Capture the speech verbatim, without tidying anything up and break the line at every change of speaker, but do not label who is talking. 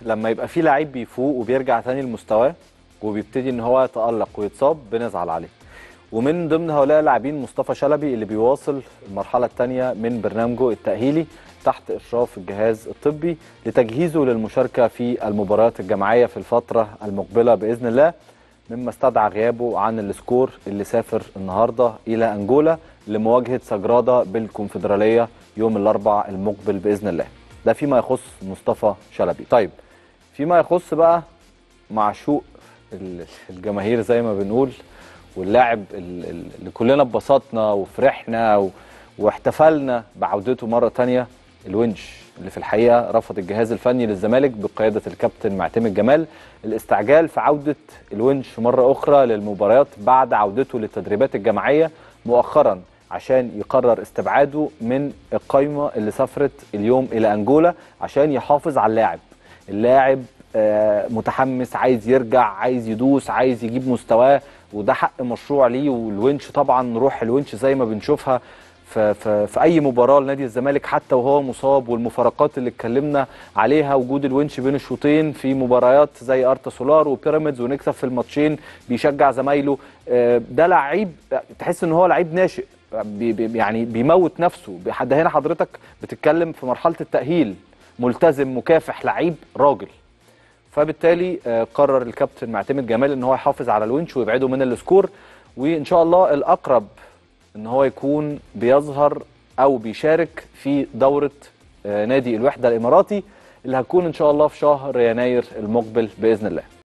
لما يبقى في لعيب بيفوق وبيرجع تاني لمستواه وبيبتدي ان هو يتألق ويتصاب بنزعل عليه. ومن ضمن هؤلاء اللاعبين مصطفى شلبي اللي بيواصل المرحله الثانيه من برنامجه التاهيلي تحت اشراف الجهاز الطبي لتجهيزه للمشاركه في المباريات الجماعيه في الفتره المقبله باذن الله، مما استدعى غيابه عن السكور اللي سافر النهارده الى انجولا لمواجهه سجرادا بالكونفدراليه يوم الاربعاء المقبل باذن الله. ده فيما يخص مصطفى شلبي. طيب فيما يخص بقى معشوق الجماهير زي ما بنقول واللاعب اللي كلنا اتبسطنا وفرحنا واحتفلنا بعودته مره ثانيه، الونش اللي في الحقيقه رفض الجهاز الفني للزمالك بقياده الكابتن معتمد جمال الاستعجال في عوده الونش مره اخرى للمباريات بعد عودته للتدريبات الجماعيه مؤخرا عشان يقرر استبعاده من القائمه اللي سافرت اليوم الى انجولا عشان يحافظ على اللاعب. اللاعب متحمس، عايز يرجع، عايز يدوس، عايز يجيب مستواه، وده حق مشروع ليه. والونش طبعا روح الونش زي ما بنشوفها في, في, في اي مباراه لنادي الزمالك حتى وهو مصاب، والمفارقات اللي اتكلمنا عليها، وجود الونش بين الشوطين في مباريات زي ارتا سولار وبيراميدز ونكسب في الماتشين بيشجع زمايله. ده لعيب تحس ان هو لعيب ناشئ بي بي يعني بيموت نفسه. حد هنا حضرتك بتتكلم في مرحله التاهيل، ملتزم مكافح لعيب راجل. فبالتالي قرر الكابتن معتمد جمال ان هو يحافظ على الونش ويبعده من السكور، وان شاء الله الاقرب ان هو يكون بيظهر او بيشارك في دوره نادي الوحده الاماراتي اللي هتكون ان شاء الله في شهر يناير المقبل باذن الله.